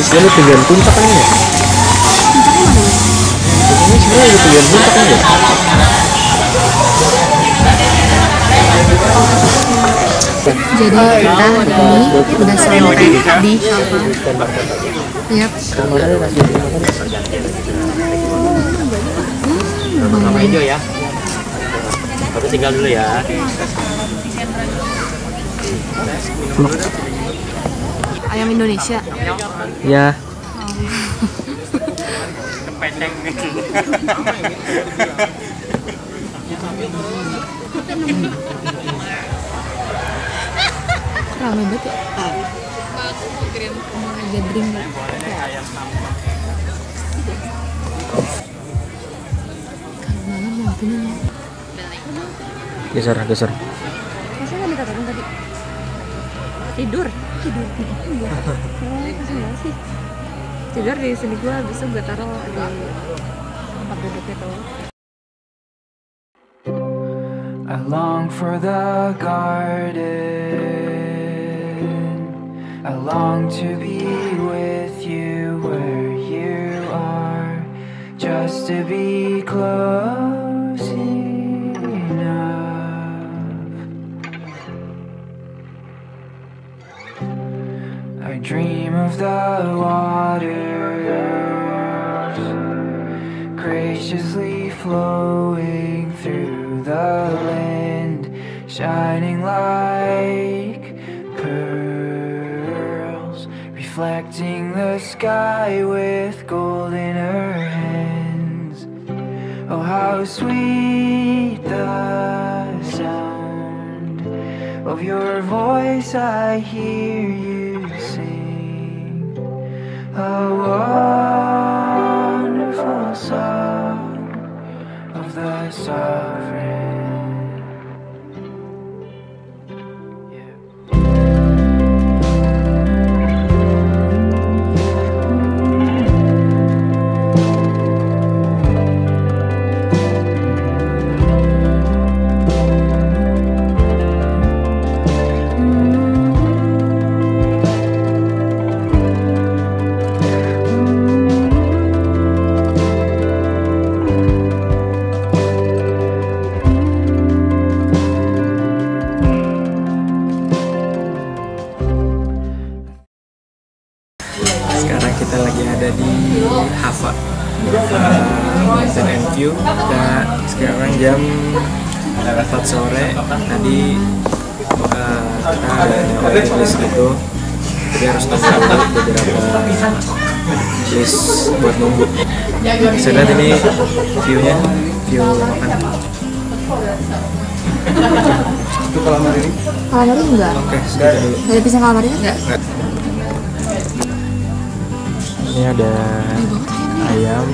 Ini tujuan puncak kan ya? Ini sebenarnya tujuan puncak kan ya? Jadi kita hari ini udah sampai di Hava. Yap. Sama hijau ya. Aku tinggal dulu ya. Ayam Indonesia. Ya. Ramai banget ya. Gathering ya. Kalau malam lampunya Geser. masa nggak dikatakan tadi tidur kasih nggak sih tidur di sini gua bisa gue taruh di tempat duduknya tuh. I long for the garden. I long to be with you where you are, just to be close enough. I dream of the waters graciously flowing through the land, shining like pearls, reflecting the sky with gold in her hands. Oh, how sweet the sound of your voice, I hear you sing a wonderful song of the sovereign. Sekarang kita lagi ada di Hava Mountain and View. Dan sekarang jam 4 sore. Tadi kita ada list gitu, jadi harus tunggu beberapa list buat nunggu. Bisa lihat ini view-nya, view makan. Itu kalamari ini? Kalamari enggak? Oke, segitu dulu. Ada pisang kalamari enggak? Ini ada ayam,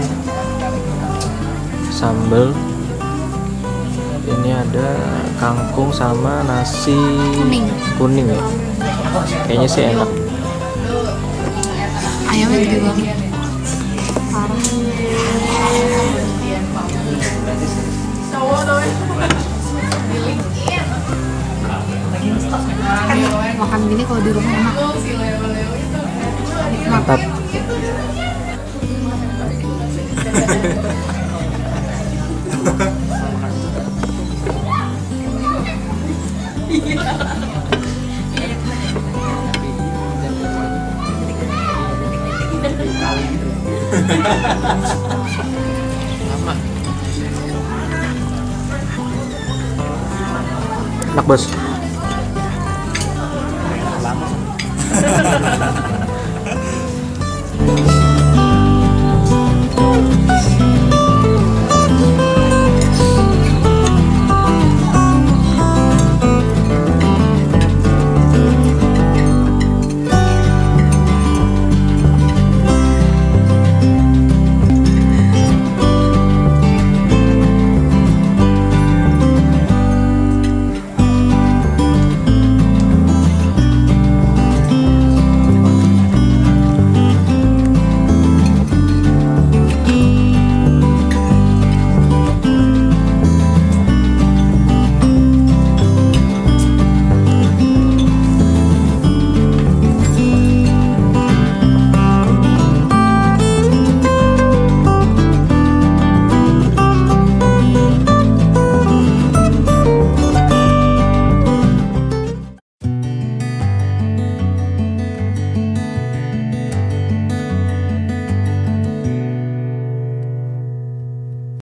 sambal, ini ada kangkung sama nasi kuning ya. Kayaknya sih enak. Ayamnya gede banget. Parah. Makan gini kalau di rumah enak. Mantap. Enak bos.